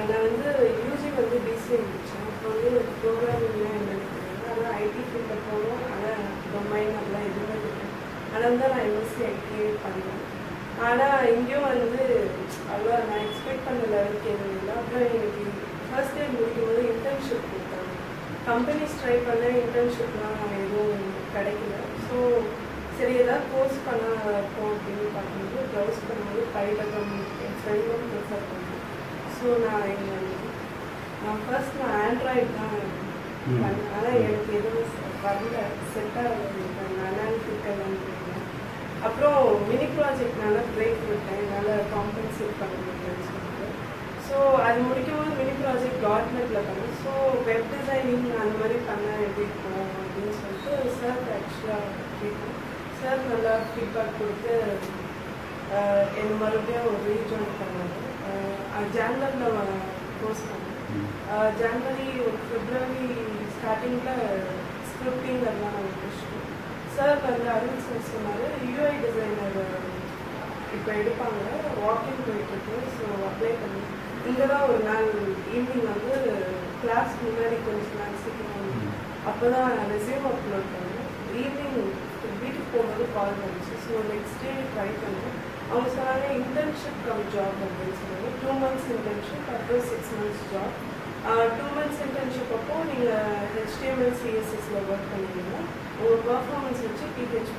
நான் வந்து யூஜி வந்து பிசிஏ முடித்தேன். அப்புறம் வந்து ப்ரோக்ராமிங்லாம் என்னென்னு தெரியாது. ஆனால் ஐடி ஃபீல்டில் போகணும். ஆனால் டொமைன் அதெல்லாம் எதுவுமே இல்லை. அதனால தான் நான் எம்எஸ்சி ஐடியே பண்ணேன். ஆனால் இங்கேயும் வந்து அவ்வளோ நான் எக்ஸ்பெக்ட் பண்ண லெவலுக்கு எதுவும் இல்லை. அப்புறம் எனக்கு ஃபர்ஸ்ட் டே முடிக்கும் போது இன்டர்ன்ஷிப் கொடுத்தாங்க. கம்பெனிஸ் ட்ரை பண்ண இன்டர்ன்ஷிப்லாம் எதுவும் கிடைக்கல. ஸோ சரி ஏதாவது கோர்ஸ் பண்ண இருக்கும் அப்படின்னு பார்க்கும்போது ப்ரௌஸ் பண்ணும்போது பயிலகம் என் ஃப்ரெண்டும் ப்ரிஃபர் பண்ணேன். ஸோ நான் ஃபர்ஸ்ட் ஆண்ட்ராய்டு தான் பண்ணேன். ஆனால் எனக்கு எதுவும் வரல, செட் ஆகல. அனாலிட்டிக்கல் அப்புறம் மினி ப்ராஜெக்ட்னால பிரேக் விட்டேன். என்னால் காம்பன்சேட் பண்ண முடியலன்னு சொல்லிட்டு. ஸோ அது முடிக்கும்போது மினி ப்ராஜெக்ட் .NETல பண்ணேன். ஸோ வெப் டிசைனிங் அந்த மாதிரி பண்ண எப்படி இருக்கும் அப்படின்னு சொல்லிட்டு சார் ஆக்சுவலாக கேட்டேன். சார் நல்லா ஃபீட்பேக் கொடுத்து என்னை மறுபடியும் ரீஜாயின் பண்ணாங்க. ஜான்வரியில் கோர்ஸ் பண்ணேன். ஜான்வரி ஒரு பிப்ரவரி ஸ்டார்டிங்கில் ஸ்கிரிப்டிங் அதெல்லாம் நாங்கள் முடிச்சிட்டோம். சார் வந்து அருண் சார் சொன்னார், யூஐ டிசைனர் இப்போ எடுப்பாங்க, வாக்கிங் போயிட்டுருக்கு. ஸோ அப்ளை பண்ணி இங்கே தான் ஒரு நாள் ஈவினிங் வந்து கிளாஸ் முன்னாடி கொஞ்சம் நாள் சீக்கிரம் அப்போ தான் ரெஸ்யூம் அப்லோட் பண்ணேன். ஈவினிங் வீட்டுக்கு போகும்போது கால் வந்துச்சு. ஸோ நெக்ஸ்ட் டே ட்ரை பண்ணேன். அவங்க சொன்னாங்க இன்டர்ன்ஷிப் கம் ஜாப் அப்படின்னு சொன்னாங்க. 2 months இன்டர்ன்ஷிப், அப்புறம் 6 months ஜாப். 2 months இன்டர்ன்ஷிப் அப்போ நீங்கள் HTML CSSல ஒர்க் பண்ணுவீங்க. உங்கள் பர்ஃபார்மன்ஸ் வச்சு PHP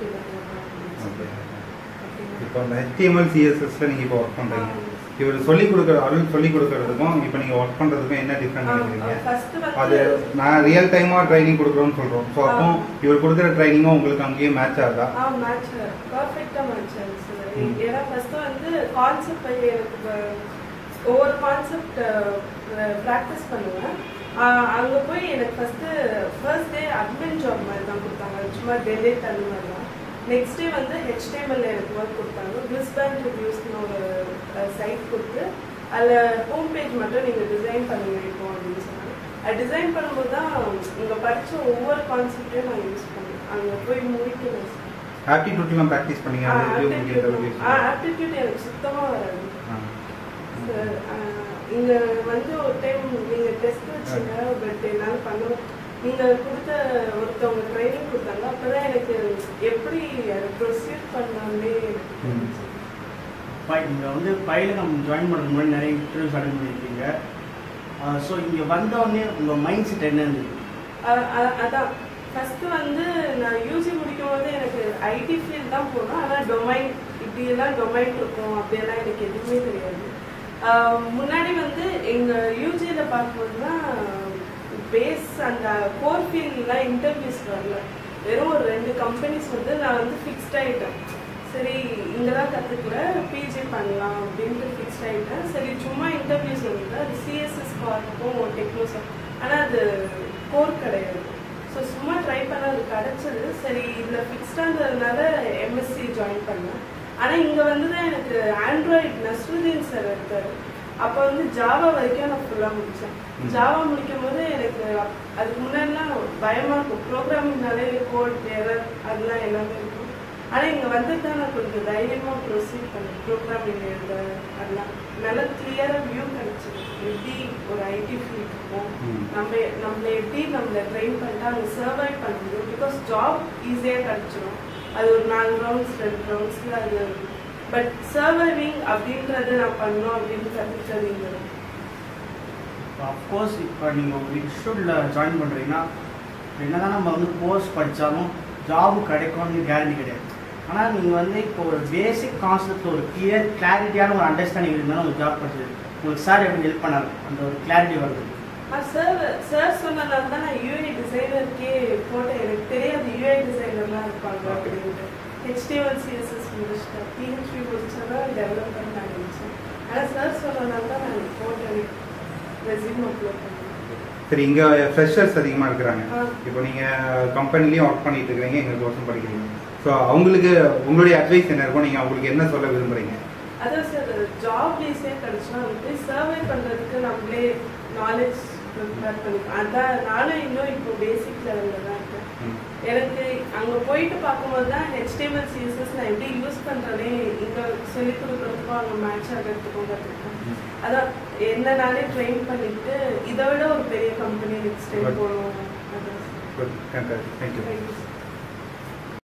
இப்போ அந்த HTML CSSல நீங்கள் இப்போ ஒர்க் பண்ணுறீங்க. இவர் சொல்லிக் கொடுக்கறதுக்கும் இப்போ நீங்கள் ஒர்க் பண்ணுறதுக்கும் என்ன டிஃப்ரெண்ட் நினைக்கிறீங்க? அது நான் ரியல் டைமாக ட்ரைனிங் கொடுக்குறோன்னு சொல்கிறோம். ஸோ அப்போ இவர் கொடுக்குற ட்ரைனிங்கும் உங்களுக்கு அங்கேயே மேட்ச் ஆகுதா? மேட்ச் பர்ஃபெக்டாக மேட்ச் ஆகுது. ஏன்னா ஃபஸ்ட்டு வந்து கான்செப்ட் எனக்கு ஒவ்வொரு கான்செப்ட் ப்ராக்டிஸ் பண்ணுவேன். அங்கே போய் எனக்கு ஃபர்ஸ்ட் டே அட்மின் ஜாப் மாதிரி தான் கொடுத்தாங்க. சும்மா டெலிட் அந்த மாதிரி தான். நெக்ஸ்ட் டே வந்து HTML எனக்கு ஒர்க் கொடுத்தாங்க. பிஸ்பேண்ட் ரிவ்யூஸ்னு ஒரு சைட் கொடுத்து அதில் ஹோம் பேஜ் மட்டும் நீங்கள் டிசைன் பண்ணுங்க இப்போ அப்படின்னு சொன்னாங்க. அது டிசைன் பண்ணும்போது தான் இங்கே படித்த ஒவ்வொரு கான்செப்டையும் நான் யூஸ் பண்ணேன். அங்கே போய் முடிக்கணும். ஆப்டிடியூட்லாம் ப்ராக்டிஸ் பண்ணீங்க? ஆப்டிடியூட் எனக்கு சுத்தமாக வராது. இங்கே வந்து ஒரு டைம் நீங்கள் டெஸ்ட் வச்சுங்க, பட் என்னால் பண்ண நீங்கள் கொடுத்த ஒருத்தவங்க ட்ரைனிங் கொடுத்தாங்க. அப்போ தான் எனக்கு எப்படி அதை ப்ரொசீட் பண்ணாலே எனக்கு நீங்கள் வந்து பயிலகம் ஜாயின் பண்ணுறதுக்கு முன்னாடி நிறைய இன்டர்வியூஸ் அட்டெண்ட் பண்ணியிருக்கீங்க. ஸோ இங்கே வந்தோடனே உங்கள் மைண்ட் செட் என்ன இருந்தது? அதான் ஃபஸ்ட்டு வந்து நான் யூஜி முடிக்கும் போது எனக்கு ஐடி ஃபீல்ட் தான் போகணும். ஆனால் டொமைன் இப்படியெல்லாம் டொமைன் இருக்கும் அப்படியெல்லாம் எனக்கு எதுவுமே தெரியாது. முன்னாடி வந்து எங்கள் யூஜியில் பார்க்கும்போது தான் பேஸ் அந்த கோர் ஃபீல்ட்லாம் இன்டர்வியூஸ் வரல. வெறும் ஒரு 2 கம்பெனிஸ் வந்து நான் வந்து ஃபிக்ஸ்ட் ஆகிட்டேன். சரி இங்கே தான் கற்றுக்கல, பிஜி பண்ணலாம் அப்படின்ட்டு ஃபிக்ஸ்ட் ஆகிட்டேன். சரி சும்மா இன்டர்வியூஸ் வந்து அது சிஎஸ்எஸ் பார்க்கும் டெக்னோஸ், ஆனால் அது கோர் கிடையாது. ஸோ சும்மா ட்ரை பண்ண அது கிடச்சிது. சரி இதில் ஃபிக்ஸ்டாகிறதுனால எம்எஸ்சி ஜாயின் பண்ணேன். ஆனால் இங்கே வந்து தான் எனக்கு ஆண்ட்ராய்டு நஸ்ருதீன் சார் இருக்கார். அப்போ வந்து ஜாவா வரைக்கும் நான் ஃபுல்லாக முடித்தேன். ஜாவா முடிக்கும் போது எனக்கு அதுக்கு முன்னாடிலாம் பயமாக இருக்கும். ப்ரோக்ராமிங்னாலே கோட் எரர் அதெல்லாம் எல்லாமே இருக்கும். ஆனால் இங்கே வந்து தான் நான் கொஞ்சம் தைரியமாக ப்ரொசீட் பண்ணேன். ப்ரோக்ராமிங் எழுத அதெல்லாம் நல்லா கிளியராக வியூ கிடச்சிது. எப்படி ஒரு ஐடி ஃபீல்ட் இருக்கும், நம்மளை எப்படி நம்மளை ட்ரெயின் பண்ணிட்டு அங்கே சர்வைவ் பண்ண முடியும். பிகாஸ் ஜாப் ஈஸியாக கிடச்சிடும். அது ஒரு 4 ரவுண்ட்ஸ் 2 ரவுண்ட்ஸில் அது. பட் சர்வைவிங் அப்படின்றது நான் பண்ணோம் அப்படின்னு கற்றுக்கிட்டது இங்கே. அஃப்கோர்ஸ் இப்போ நீங்கள் ஒரு இன்ஸ்டியூட்டில் ஜாயின் பண்ணுறீங்கன்னா என்ன தான் நம்ம வந்து கோர்ஸ் படித்தாலும் ஜாபு கிடைக்கும்னு கேரண்டி கிடையாது. ஆனால் நீங்கள் வந்து இப்போ ஒரு பேசிக் கான்செப்ட் ஒரு கிளாரிட்டியான ஒரு அண்டர்ஸ்டாண்டிங் இருந்தாலும் ஒரு ஜாப் படிச்சது உங்களுக்கு சார் எப்படி ஹெல்ப் பண்ணாரு அந்த ஒரு கிளாரிட்டி வருது? சார் சொன்னதால தான் நான் யூஐ டிசைனருக்கே போட்டேன். எனக்கு தெரியாது யூஐ டிசைனர்லாம் இருப்பாங்க அப்படின்ட்டு. HTML CSS முடிச்சிட்டேன், PHP முடிச்சா தான் டெவலப்பர் நான் நினச்சேன். ஆனால் சார் சொன்னதால தான் நான் போட்டேன், ரெஸ்யூம் அப்லோட் பண்ணேன். சரி, இங்கே ஃப்ரெஷர்ஸ் அதிகமாக இருக்கிறாங்க. இப்போ நீங்கள் கம்பெனிலையும் ஒர்க் பண்ணிட்டு இருக்கிறீங்க, எங்கள் கோர்ஸும் படிக்கிறீங்க. ஸோ அவங்களுக்கு உங்களுடைய அட்வைஸ் என்ன இருக்கும்? நீங்கள் அவங்களுக்கு என்ன சொல்ல விரும்புகிறீங்க? அதான் சார், ஜாப் ஈஸியாக கிடச்சா வந்து சர்வை பண்ணுறதுக்கு நம்மளே நாலேஜ் ப்ரிப்பேர் பண்ணிப்போம். அதான் நானும் இன்னும் இப்போ பேசிக் லெவலில் தான் இருக்கேன். எனக்கு அங்கே போயிட்டு பார்க்கும்போது தான் HTML CSS நான் எப்படி யூஸ் பண்ணுறேனே இங்கே சொல்லிக் கொடுக்குற கற்றுக்கிறதுக்கும் அங்கே மேட்ச் ஆகிறதுக்கும் கற்றுக்கிட்டேன். அதான் என்ன நானே ட்ரெயின் பண்ணிட்டு இதை விட ஒரு பெரிய கம்பெனி நெக்ஸ்ட் டைம் போகணும். Good. Thank you.